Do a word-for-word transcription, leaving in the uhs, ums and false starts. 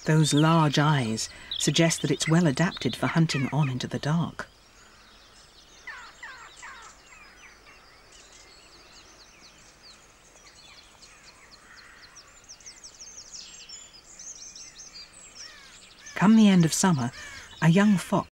Those large eyes suggest that it's well adapted for hunting on into the dark. Come the end of summer, a young fox